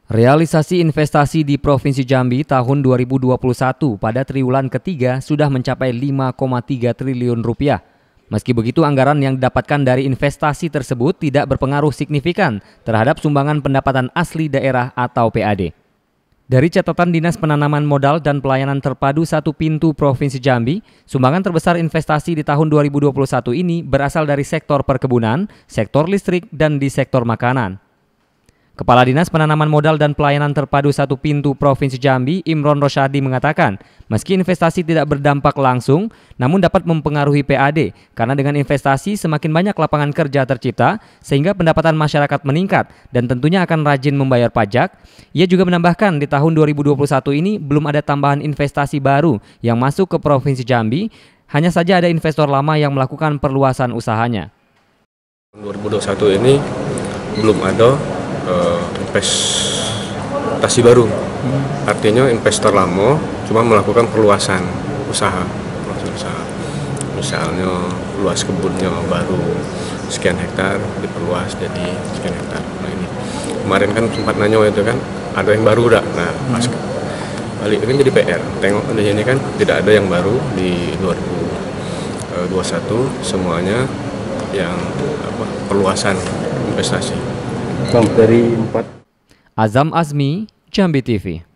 Realisasi investasi di Provinsi Jambi tahun 2021 pada triwulan ketiga sudah mencapai 5,3 triliun rupiah. Meski begitu, anggaran yang didapatkan dari investasi tersebut tidak berpengaruh signifikan terhadap sumbangan pendapatan asli daerah atau PAD. Dari catatan Dinas Penanaman Modal dan Pelayanan Terpadu Satu Pintu Provinsi Jambi, sumbangan terbesar investasi di tahun 2021 ini berasal dari sektor perkebunan, sektor listrik, dan di sektor makanan. Kepala Dinas Penanaman Modal dan Pelayanan Terpadu Satu Pintu Provinsi Jambi, Imron Rosyadi mengatakan, meski investasi tidak berdampak langsung, namun dapat mempengaruhi PAD, karena dengan investasi semakin banyak lapangan kerja tercipta, sehingga pendapatan masyarakat meningkat dan tentunya akan rajin membayar pajak. Ia juga menambahkan di tahun 2021 ini belum ada tambahan investasi baru yang masuk ke Provinsi Jambi, hanya saja ada investor lama yang melakukan perluasan usahanya. 2021 ini belum ada investasi baru, artinya investor lama cuma melakukan perluasan usaha, misalnya luas kebunnya baru sekian hektar diperluas jadi sekian hektar. Nah ini kemarin kan sempat nanya itu kan ada yang baru dah, nah pas balik kan jadi PR, tengok di sini kan tidak ada yang baru di 2021, semuanya yang perluasan investasi. Azam Azmi, Jambi TV.